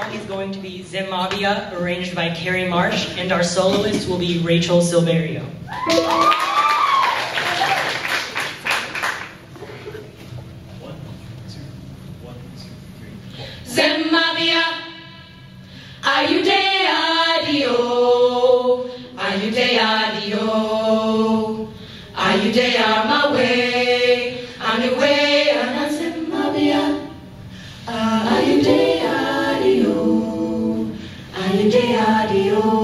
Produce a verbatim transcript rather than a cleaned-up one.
song is going to be Zimbabwe, arranged by Carrie Marsh, and our soloist will be Rachel Silverio. Zimbabwe, are you there, Dio? Are you there, Dio? Are you there, my way? I'm the way, and I'm Zimbabwe. Are you there, Dio? Are you there, Dio?